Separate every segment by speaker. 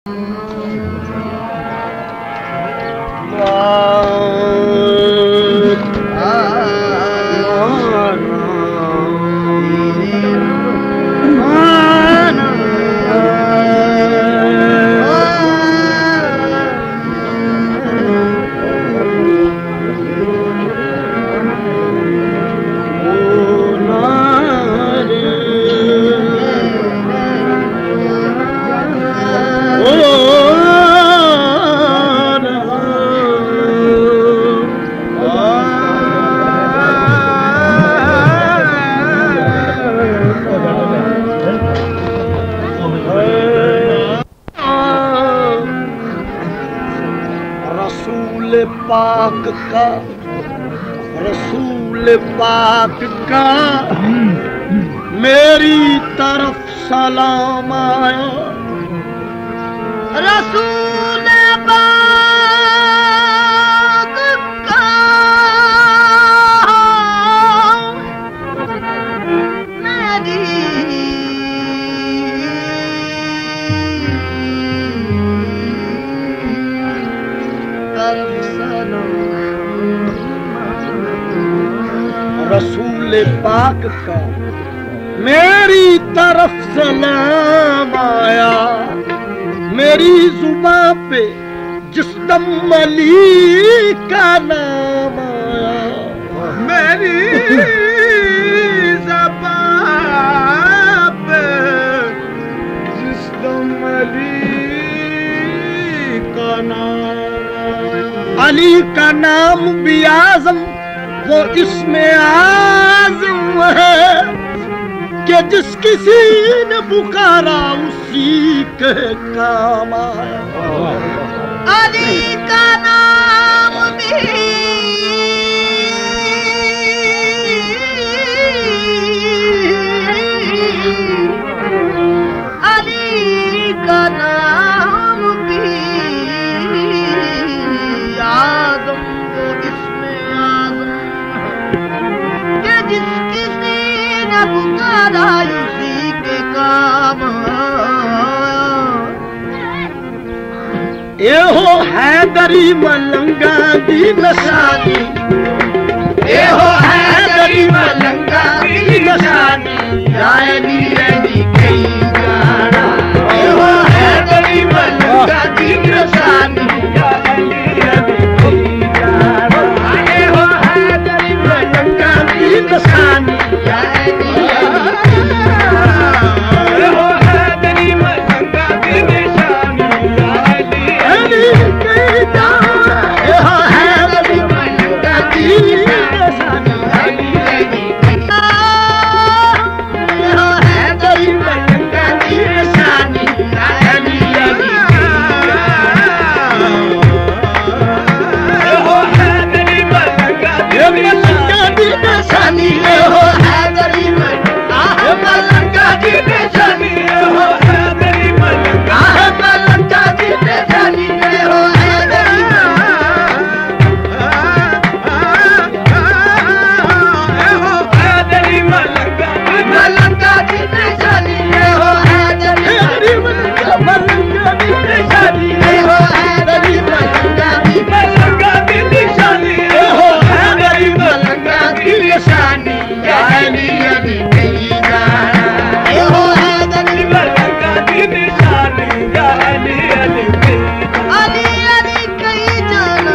Speaker 1: रसूल पाक का मेरी तरफ सलाम आया। रसूल पाक का मेरी तरफ रसूल पाक का मेरी तरफ सलाम आया। मेरी जुबान पे जिस दम अली का नाम आया। मेरी जुबान पे जिस दम अली का नाम आया। अली का नाम भी आज़म वो इसमें आज़म है कि जिस किसी ने पुकारा उसी के काम आया। अली का नाम भी अली का नाम भी आज़म वो इसमें जिस किसी ने पुकारा उसी के काम। ये हो हैदरी मलंगा दी निशानी। ये हो हैदरी मलंगा दी निशानी। जायनी रहनी कई जाना। ये हो हैदरी मलंगा दी निशानी। जायनी रहनी कई जाना। ये हो हैदरी मलंगा दी निशानी। जायनी हो हैदरी मलंगा दी निशानी। जायनी कई जाना। ये हो हैदरी मलंगा दी निशानी। जायनी हो हैदरी मलंगा दी निशानी। जायनी हो हैदरी मलंगा दी निशानी। हो हैदरी मलंगा दी निशानी। हो हैदरी मलंगा दी निशानी। हो हैदरी मलंगा दी निशानी। हो हैदरी मलंगा दी निशानी। हो हैदरी मलंगा दी निशानी। हो हैदरी मलंगा दी निशानी। जायनी अली कई जाना। हो हैदरी मलंगा दी निशानी। जायनी अली कई अली अली कई जाना।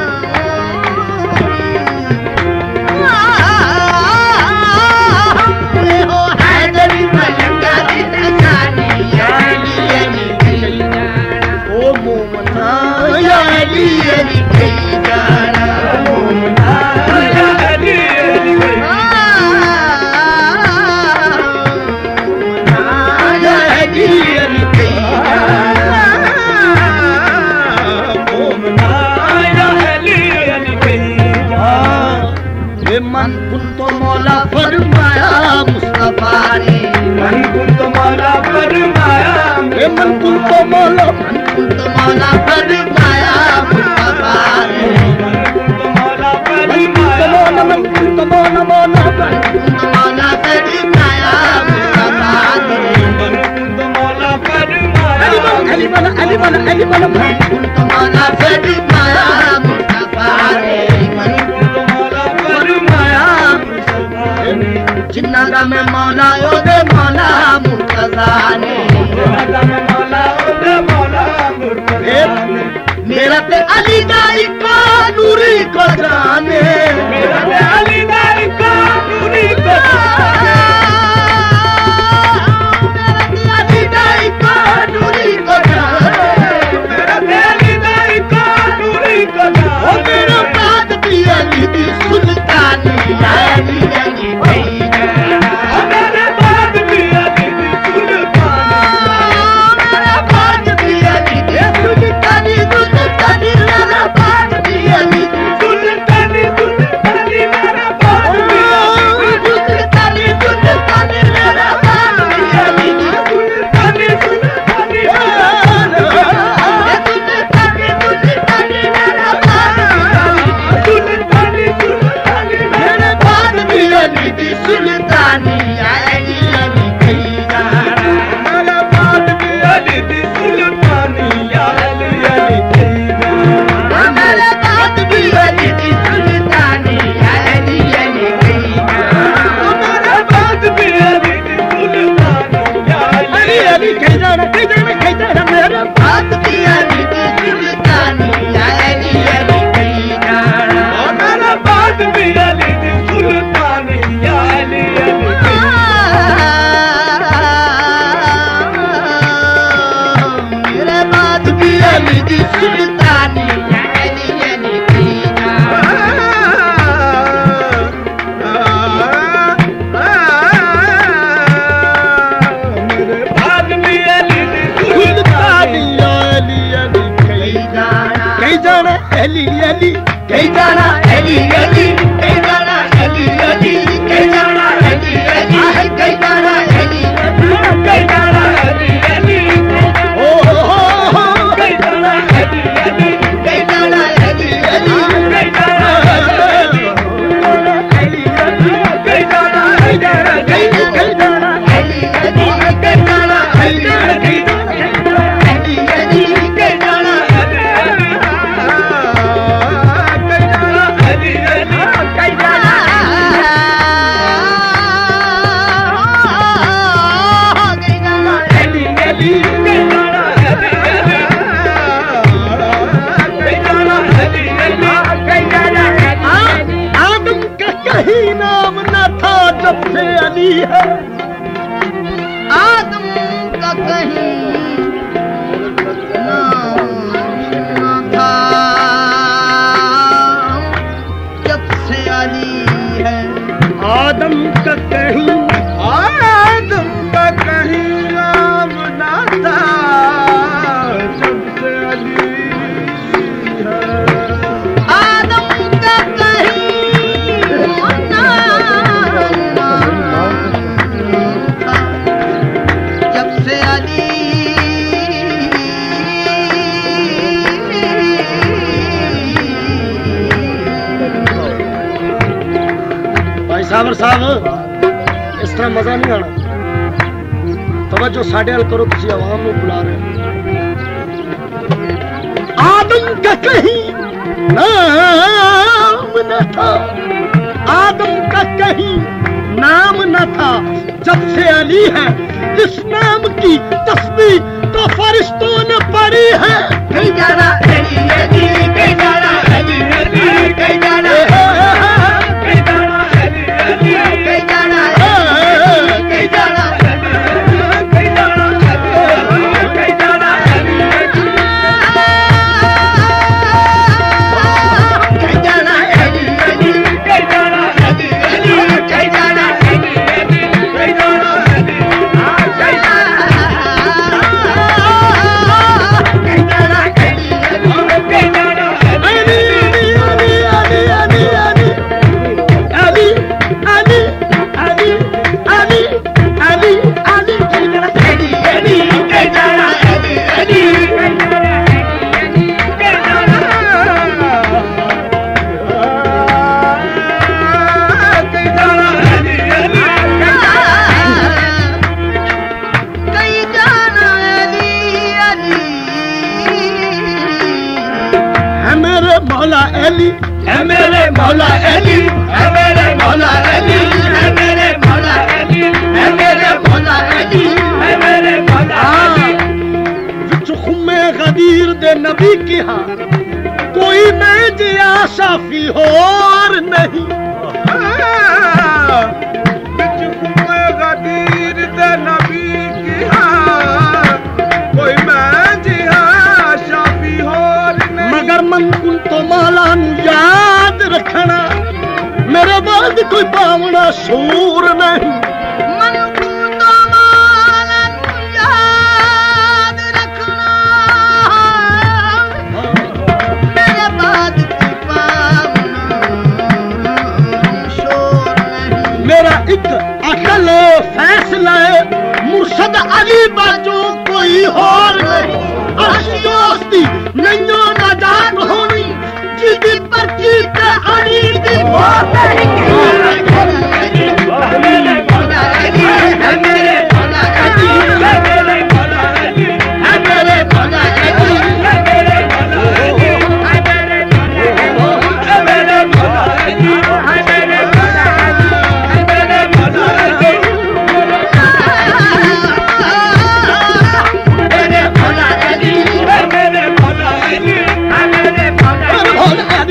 Speaker 1: हो हैदरी मलंगा दी निशानी। जायनी अली कई जाना। ओ मोमना या अली अली कई जाना। मोमना या अली अली कई मन कुल तो मौला फरमाया मुस्तफा ने। मन कुल तो मौला फरमाया। मन कुल तो मौला फरमाया मुस्तफा ने। मन कुल तो मौला फरमाया। मन कुल तो मौला फरमाया मुस्तफा ने। मन कुल तो मौला फरमाया। अली जिन्ना में मौला ओदे मौला मुर्तजा ने मेरा ते अली दा इक्का नूरी को जाने मेरा ते अली दा इक्का नूरी को जाने मेरा ते अली दा इक्का नूरी को जाने मेरा ते अली दा इक्का नूरी को जाने ओ मेरा बात भी अली दी सुल्तानी अली अली साहब इस तरह मजा नहीं आना। तवज्जो साढ़े हल करो, तुसी आवाम में बुला रहे आदम का कहीं नाम न था, आदम का कहीं नाम न था, जब से अली है इस नाम की तस्बीह तो फरिश्तों ने पढ़ी है। कहीं जाना अली अली, कहीं जाना अली अली, कहीं जाना मौला अली है मेरे मौला अली है मेरे मौला अली है मेरे मौला अली है मेरे मौला अली है मेरे मौला अली विच खुमे गदीर दे नबी की हां कोई मैं जिया शाफी होर नहीं विच खुमे गदीर दे नबी की हां कोई मैं जिया शाफी होर नहीं मगर मन कुल तो मौला याद रखना मेरे बाद कोई पावना सूर नहीं मन कुल तो मौला याद रखना मेरे बाद कोई पावना सूर नहीं मेरा एक अकल फैसला मुर्शद अली बाजू कोई और नहीं दोस्ती नैयो नाजान होनी जिदी पर्ची ते अली दी बात नहीं मेरे मौला अली है मेरे मौला अली है मेरे मौला अली है मेरे मौला अली है मेरे मौला अली है मेरे मौला अली है मेरे मौला अली है मेरे मौला अली है मेरे मौला अली मेरे मौला अली है मेरे मौला अली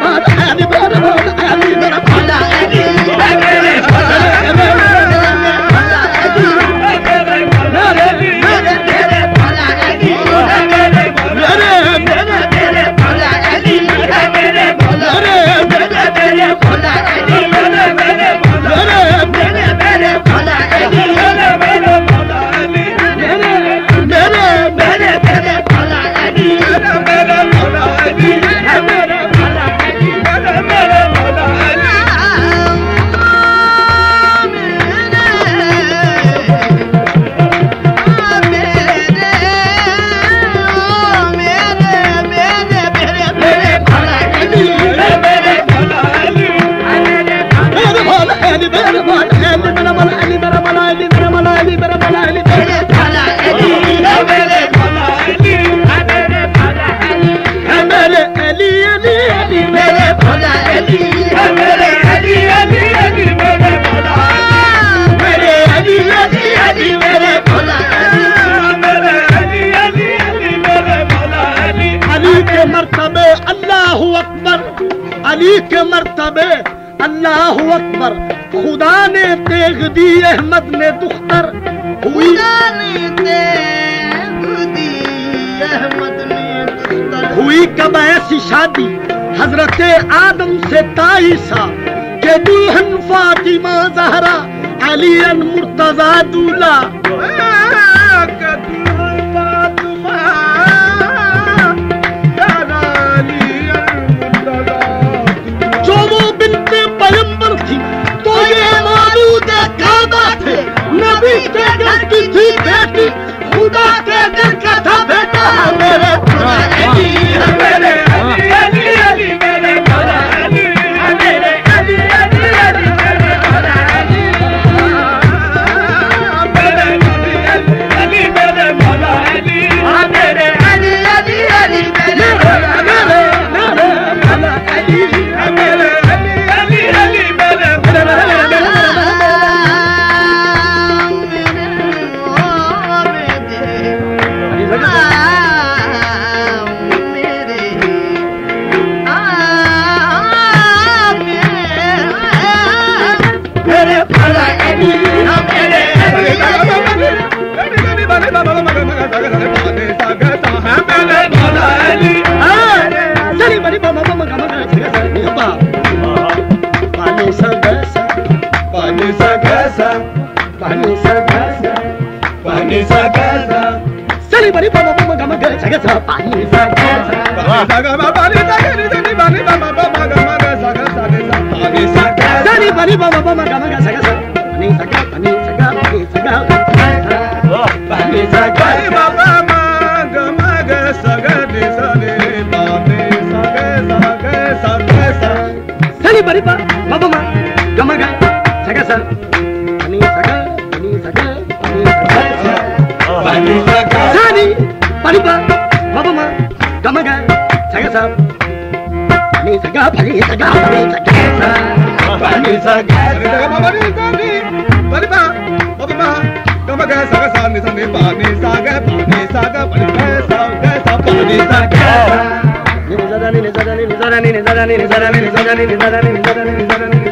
Speaker 1: अली के मर्तबे अल्लाह अकबर खुदा ने तेग दी अहमद ने दुख्तर हुई हुई कब ऐसी शादी हजरत आदम से ताईसा के दुल्हन फातिमा जहरा अली अन मुर्तजा दूल्हा नबी के घर की थी बेटी खुदा के घर का था बेटा मेरे मौला अली है मेरे अली अली अली मेरे मौला अली है मेरे अली अली अली मेरे मौला अली मेरे अली मेरे मौला अली है मेरे अली अली अली मेरे मौला अली है मेरे अली अली अली मेरे pani saga pani saga pani saga pani saga pani ba kama ga saga sa ni sa ni pani saga pani saga pani saga pani saga ni zada ni zada ni zada ni zada ni zada ni zada ni zada ni zada ni zada ni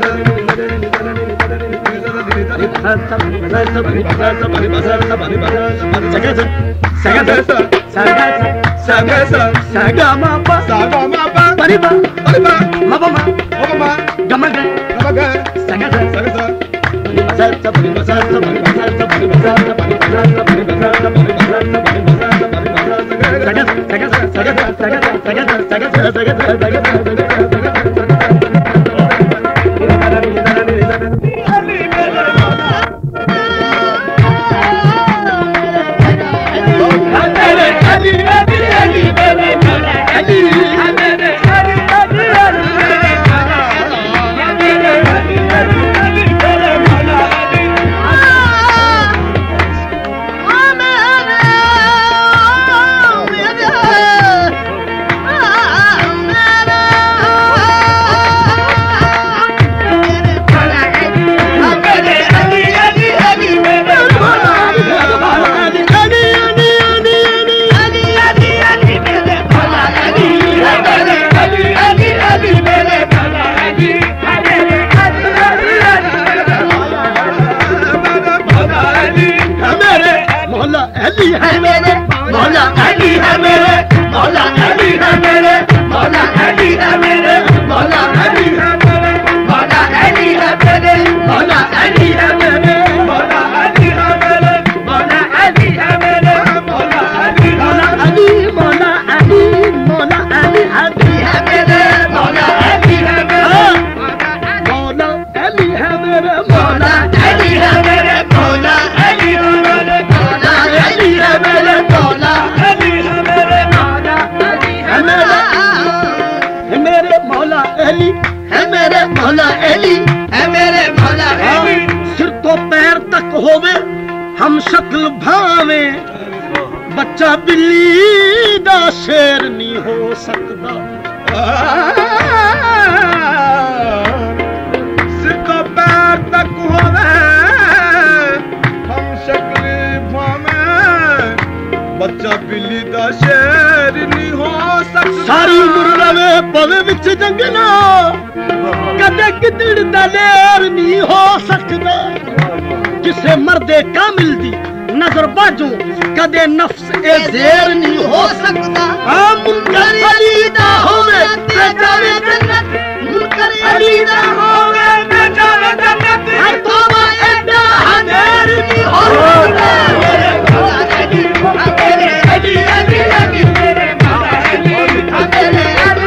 Speaker 1: हम शक्ल भावे बच्चा बिल्ली दा शेर नहीं हो सकता सिर तो पैर तक होवे हम शक्ल भावे बच्चा बिल्ली दा शेर नहीं हो सकता सारी उम्र रवे पवे विच जंगला कदे किदड़ दा लेर नहीं हो सकता जिसे मर्दे कामिल दी नजर बाजू कदे नफ्स ए ज़ेर नहीं हो सकता मुनकर अली दा होवे ते जावे जन्नत मुनकर अली दा होवे ते जावे जन्नत हर तौबा एदा हनेर नहीं हो सकता मेरे मौला अली मेरे अली अली अली मेरे मौला अली मेरे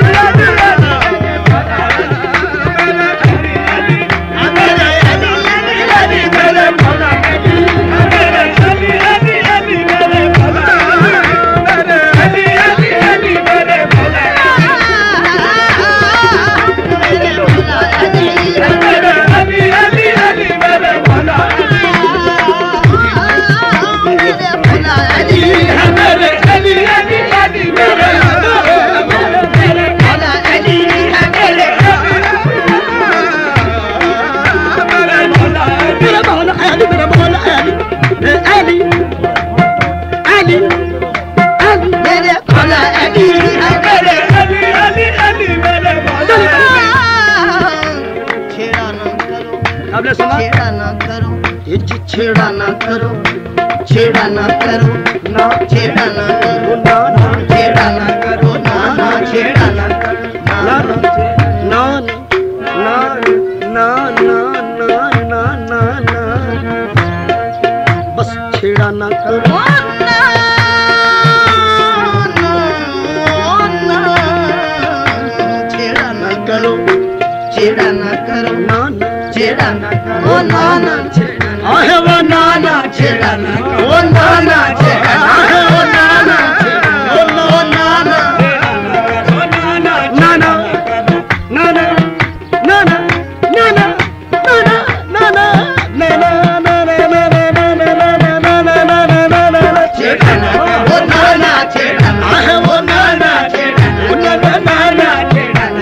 Speaker 1: छेड़ा ना करो छेड़ा ना करो ना छेड़ा ना करो ना ना छेड़ा ना करो ना ना छेड़ा ना करो ना ना ना ना ना ना ना ना बस छेड़ा ना करो छेड़ा ना करो छेड़ा ना करो ना ना छेड़ा ना करो ना ना आहे वो नाना छेड़ा ना वो नाना छेड़ा आहे वो नाना वो नाना नाना नाना नाना नाना नाना नाना छेड़ा ना वो नाना छेड़ा आहे वो नाना छेड़ा वो नाना छेड़ा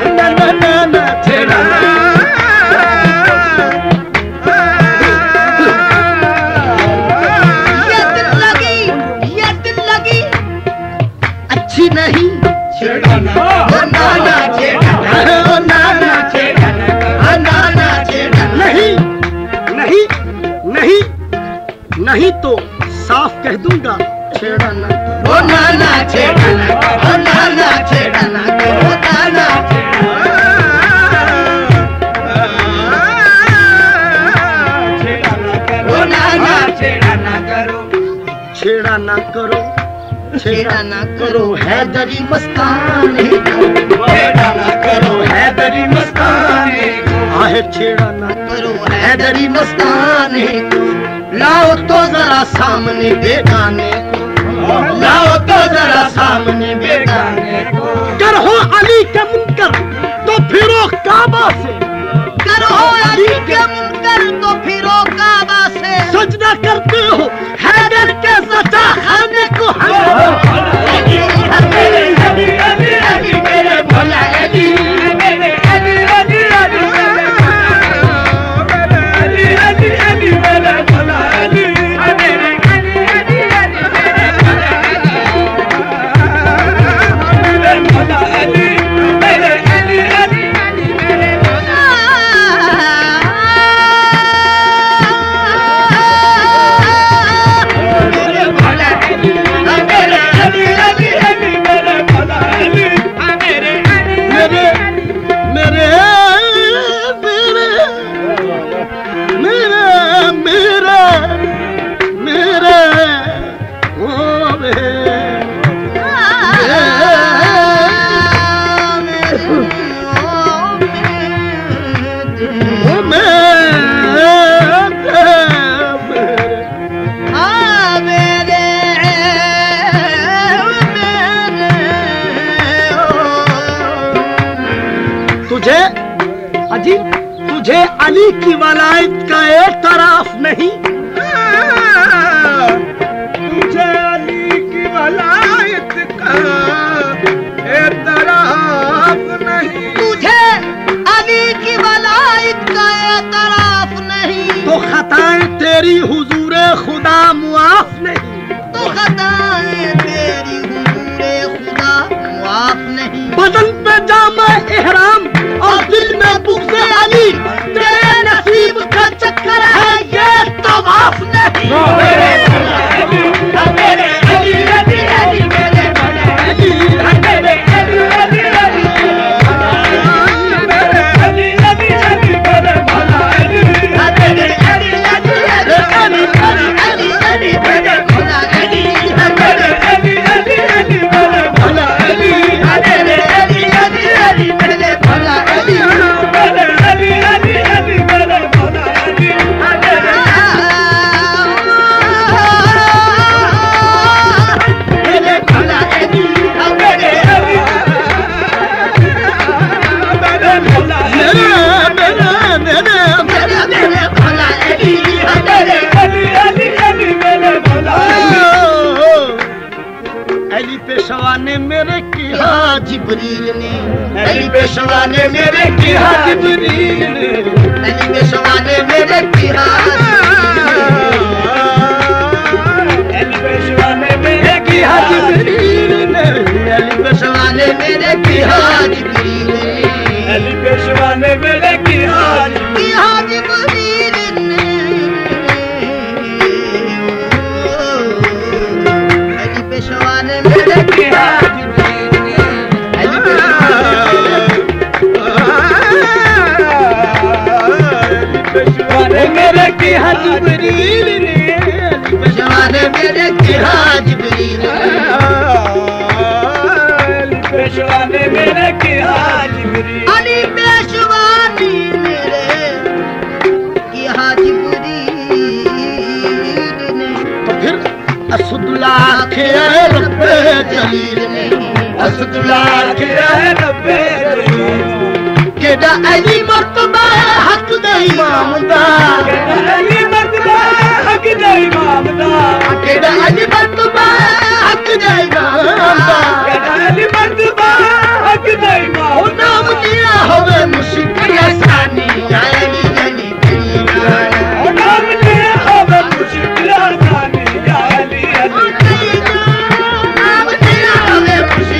Speaker 1: अच्छी नहीं छेड़ना, ओ नाना छेड़ना, ओ नाना छेड़ना, ओ नाना छेड़ना।
Speaker 2: नहीं नहीं नहीं नहीं तो साफ कह दूंगा छेड़ना,
Speaker 1: ओ नाना छेड़ना, ओ नाना छेड़ना, ओ नाना
Speaker 2: छेड़ा ना करो,
Speaker 1: छेड़ा ना करो हैदरी मस्ताने को, छेड़ा ना करो हैदरी मस्ताने को,
Speaker 2: आहे छेड़ा ना
Speaker 1: करो हैदरी मस्ताने को। लाओ तो जरा सामने बेगाने को, लाओ तो जरा सामने बेगाने को।
Speaker 2: कर हो अली के मुनकर तो फिरो काबा से,
Speaker 1: करो अली के मुनकर तो फिरो काबा से।
Speaker 2: सजदा करते हो हैदर के सचा खाने को। तुझे अली की वलायत का एतराफ नहीं, तुझे अली की वलायत का एतराफ नहीं,
Speaker 1: तुझे अली की वलायत का एतराफ नहीं।
Speaker 2: तो खताएं तेरी हुजूरे खुदा मुआफ नहीं,
Speaker 1: तो खताएं तेरी हुजूरे खुदा मुआफ नहीं।
Speaker 2: बदन पे जामा इहराम और दिल में बुग़्ज़े अली, तेरे नसीब का चक्कर है ये तवाफ नहीं। पेशवा ने मेरे किया
Speaker 1: जिब्रील ने,
Speaker 2: अली पेशवा ने मेरे किया जिब्रील ने,
Speaker 1: अली पेशवा ने मेरे किया,
Speaker 2: अली पेशवा ने मेरे किया जिब्रील ने,
Speaker 1: अली पेशवा ने मेरे किया जिब्रील ने,
Speaker 2: अली पेशवा ने मेरे किया
Speaker 1: जिब्रील ने, अली पेशवा ने मेरे किया
Speaker 2: मेरे किया जिब्रील ने,
Speaker 1: पेशवा ने मेरे किया जिब्रील
Speaker 2: अली पेशवा ने मेरे किया जिब्रील,
Speaker 1: अली पेशवा ने मेरे किया जिब्रील ने।
Speaker 2: तो फिर असदुल्ला के रब्बे जलील ने, असदुल्ला के रब्बे जलील, केड़ा अली मर्तबा हक दे इमाम दा, केड़ा अली मर्तबा हक दे इमाम दा, केड़ा अली मर्तबा हक दे इमाम दा, केड़ा अली मर्तबा हक दे इमाम दा। नाम दिया होवे मुश्किल आसानी, या अली अली तेरी जान, नाम दिया होवे मुश्किल आसानी, या अली अली तेरी जान, नाम दिया होवे मुश्किल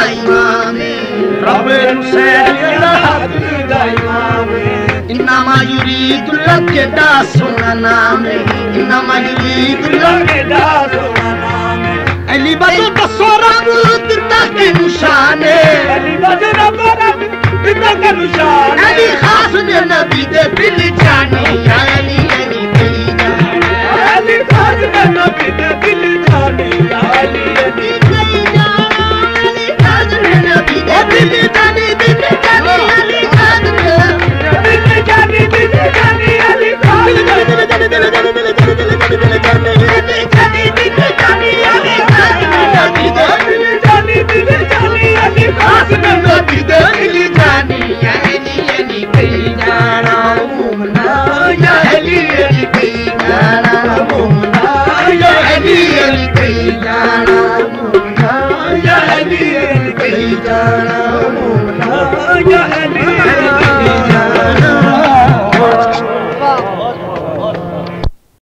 Speaker 2: इमाम
Speaker 1: रब हुसैन दा हक दा इमाम
Speaker 2: इन्नमा युरीदुल्लाह केदा सोना नाम इन्नमा युरीदुल्लाह
Speaker 1: केदा सोना नाम
Speaker 2: अली बजो दसो रब दिता के निशाने
Speaker 1: अली बजो रब दिता के निशाने
Speaker 2: अली खास ने नबी दे दिल जाने अली अली दिल जाने
Speaker 1: अली खास ने नबी दे दिल जाने अली अली
Speaker 2: दिल जाने अली खास ने नबी दे दिल जाने अली खास ने
Speaker 1: दिल जाने अली खास